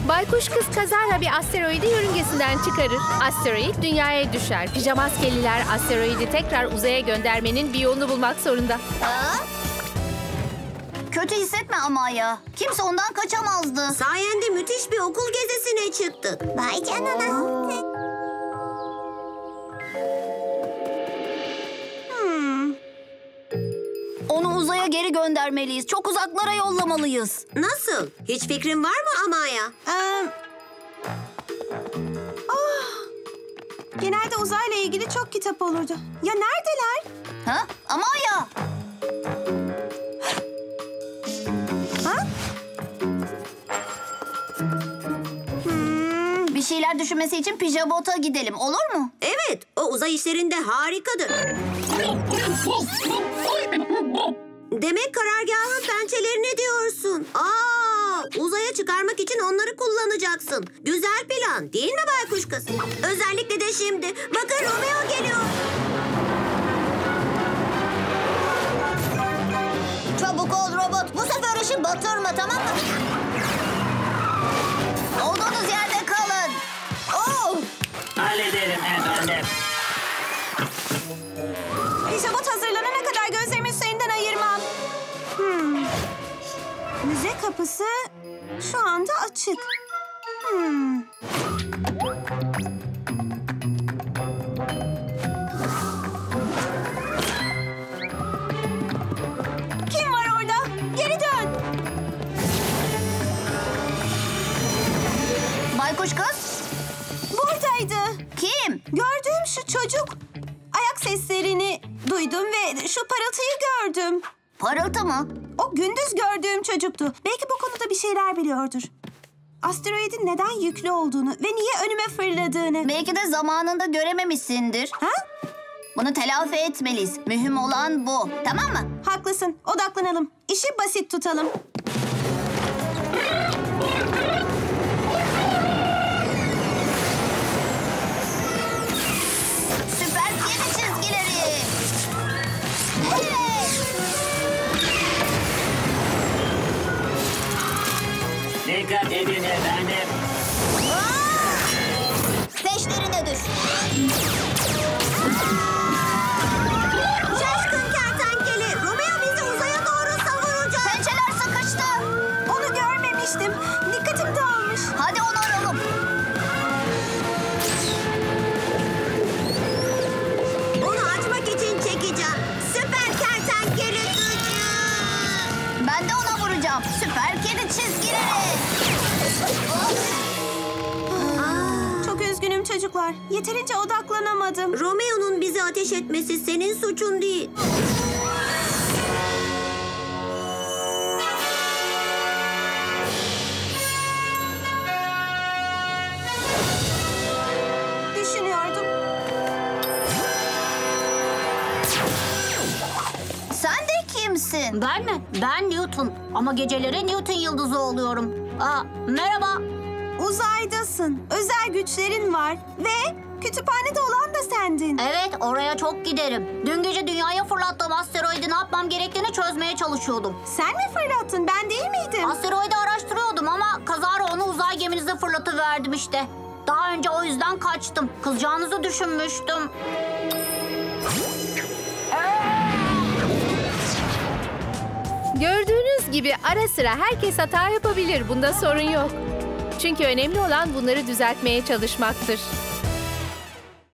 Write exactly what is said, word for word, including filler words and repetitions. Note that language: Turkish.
Baykuş kız kazara bir asteroidi yörüngesinden çıkarır. Asteroid dünyaya düşer. Pijamaskeliler asteroidi tekrar uzaya göndermenin bir yolunu bulmak zorunda. Aa? Kötü hissetme ama ya. Kimse ondan kaçamazdı. Sayende müthiş bir okul gezisine çıktık. Vay canına. Hmm. Onu uzaya geri göndermeliyiz. Çok uzaklara yollamalıyız. Nasıl? Hiç fikrin var mı Amaya? Ee, oh, genelde uzayla ilgili çok kitap olurdu. Ya neredeler? Ha? Amaya. Ha? Hmm. Bir şeyler düşünmesi için Pijabot'a gidelim. Olur mu? Evet, o uzay işlerinde harikadır. Demek karargahın pençelerini diyorsun. Aa, uzaya çıkarmak için onları kullanacaksın. Güzel plan, değil mi baykuş kız? Özellikle de şimdi. Bakın Romeo geliyor. Çabuk ol robot. Bu sefer işi batırma, tamam mı? Olduğunuz yerde kalın. Oh! Hallederim efendim. Pijabot hazırlanana kadar gözlerimi suyundan ayırmam. Hmm. Müze kapısı şu anda açık. Hmm. Kim var orada? Geri dön. Baykuş kız. Buradaydı. Kim? Gördüğüm şu çocuk. Ayak seslerini duydum ve şu parıltıyı gördüm. Parıltı mı? O gündüz gördüğüm çocuktu. Belki bu konuda bir şeyler biliyordur. Asteroidin neden yüklü olduğunu ve niye önüme fırladığını. Belki de zamanında görememişsindir. Ha? Bunu telafi etmeliyiz. Mühim olan bu. Tamam mı? Haklısın. Odaklanalım. İşi basit tutalım. Süper kedi çizgileri. Evet. Dikkat edin efendim. Peşlerine düş. Şaşkın kertenkele, Romeo bizi uzaya doğru savuracak. Pençeler sıkıştı. Onu görmemiştim. Dikkatim dağılmış. Hadi onu aralım. Onu açmak için çekeceğim. Süper kertenkele gücü. Ben de ona vuracağım. Süper kedi çizgileri. Çok üzgünüm çocuklar. Yeterince odaklanamadım. Romeo'nun bizi ateş etmesi senin suçun değil. Düşünüyordum. Sen de kimsin? Ben mi? Ben Newton. Ama geceleri Newton yıldızı oluyorum. Aa, merhaba. Uzaydasın. Özel güçlerin var. Ve kütüphanede olan da sendin. Evet, oraya çok giderim. Dün gece dünyaya fırlattığım asteroidi ne yapmam gerektiğini çözmeye çalışıyordum. Sen mi fırlattın? Ben değil miydim? Asteroidi araştırıyordum ama kazara onu uzay geminize fırlatıverdim işte. Daha önce o yüzden kaçtım. Kızacağınızı düşünmüştüm. Gördüğünüz gibi ara sıra herkes hata yapabilir. Bunda sorun yok. Çünkü önemli olan bunları düzeltmeye çalışmaktır.